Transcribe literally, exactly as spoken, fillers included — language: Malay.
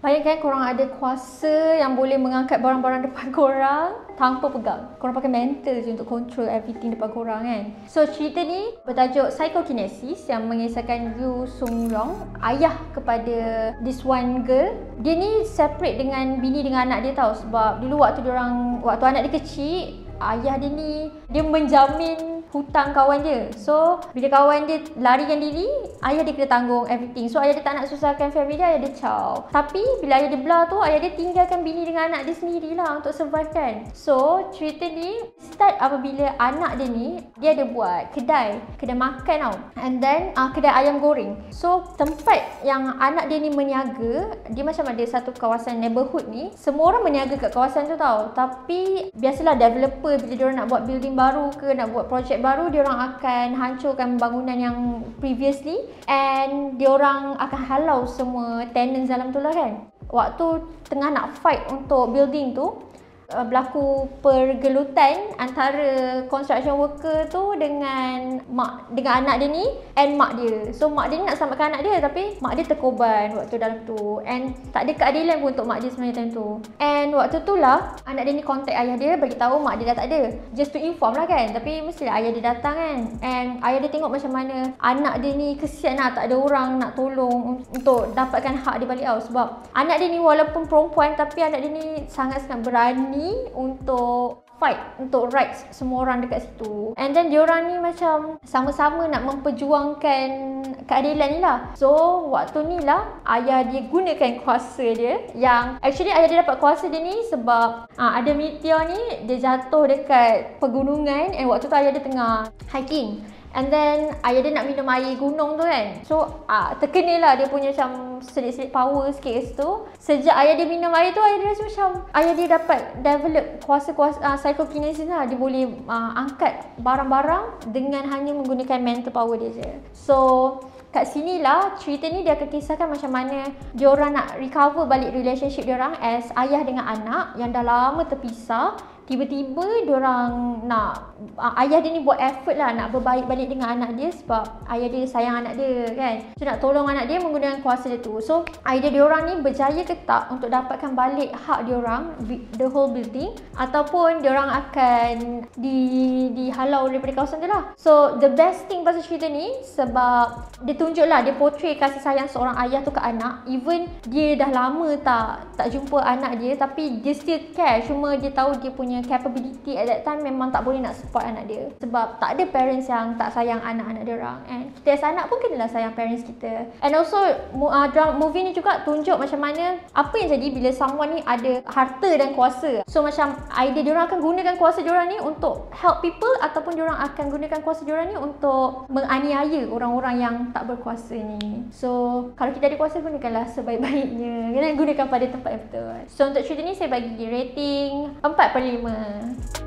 Bayangkan korang ada kuasa yang boleh mengangkat barang-barang depan korang tanpa pegang. Korang pakai mental je untuk control everything depan korang kan. So cerita ni bertajuk Psychokinesis yang mengisahkan Yu Sung Yong, ayah kepada this one girl. Dia ni separate dengan bini dengan anak dia tau. Sebab dulu waktu dia orang, waktu anak dia kecil, ayah dia ni dia menjamin hutang kawan dia. So bila kawan dia larikan diri, ayah dia kena tanggung everything. So ayah dia tak nak susahkan family dia, ayah dia caw. Tapi bila ayah dia belah tu, ayah dia tinggalkan bini dengan anak dia sendirilah untuk survive kan. So cerita ni start apabila anak dia ni, dia ada buat kedai, kedai makan tau. And then uh, kedai ayam goreng. So tempat yang anak dia ni meniaga, dia macam ada satu kawasan neighborhood ni, semua orang meniaga kat kawasan tu tau. Tapi biasalah developer bila dia orang nak buat building baru ke, nak buat projek baru, dia orang akan hancurkan bangunan yang previously and dia orang akan halau semua tenants dalam tu lah kan. Waktu tengah nak fight untuk building tu, berlaku pergelutan antara construction worker tu dengan mak, dengan anak dia ni and mak dia. So mak dia ni nak selamatkan anak dia tapi mak dia terkorban waktu dalam tu, and tak ada keadilan pun untuk mak dia sebenarnya time tu. And waktu tu lah anak dia ni contact ayah dia, bagi tahu mak dia dah tak ada, just to inform lah kan. Tapi mestilah ayah dia datang kan, and ayah dia tengok macam mana anak dia ni kesian lah, tak ada orang nak tolong untuk dapatkan hak dia balik tau. Sebab anak dia ni walaupun perempuan tapi anak dia ni sangat-sangat berani untuk fight untuk rights semua orang dekat situ. And then diorang ni macam sama-sama nak memperjuangkan keadilan ni lah. So waktu ni lah ayah dia gunakan kuasa dia, yang actually ayah dia dapat kuasa dia ni sebab uh, ada meteor ni dia jatuh dekat pegunungan, and waktu tu ayah dia tengah hiking. And then ayah dia nak minum air gunung tu kan. So ah, terkena lah dia punya macam sedikit-sedikit power sikit kat situ. Sejak ayah dia minum air tu, ayah dia rasa macam ayah dia dapat develop kuasa-kuasa uh, psychokinesis lah. Dia boleh uh, angkat barang-barang dengan hanya menggunakan mental power dia je. So kat sini lah cerita ni dia akan kisahkan macam mana diorang nak recover balik relationship diorang as ayah dengan anak yang dah lama terpisah. Tiba-tiba diorang nak uh, ayah dia ni buat effort lah nak berbaik balik dengan anak dia sebab ayah dia sayang anak dia kan. So nak tolong anak dia menggunakan kuasa dia tu. So idea diorang ni berjaya ke tak untuk dapatkan balik hak diorang, the whole building, ataupun diorang akan di dihalau daripada kawasan tu lah. So the best thing pasal cerita ni sebab dia tunjuk lah, dia portray kasih sayang seorang ayah tu ke anak. Even dia dah lama tak tak jumpa anak dia tapi dia still care. Cuma dia tahu dia punya capability at that time memang tak boleh nak support anak dia sebab tak ada parents yang tak sayang anak-anak dia orang, and kita as anak pun kenalah sayang parents kita. And also uh, drama movie ni juga tunjuk macam mana apa yang jadi bila someone ni ada harta dan kuasa. So macam idea diorang akan gunakan kuasa diorang ni untuk help people, ataupun diorang akan gunakan kuasa diorang ni untuk menganiaya orang-orang yang tak berkuasa ni. So kalau kita ada kuasa, gunakanlah sebaik-baiknya, kena gunakan pada tempat yang betul. So untuk cerita ni saya bagi rating empat per lima.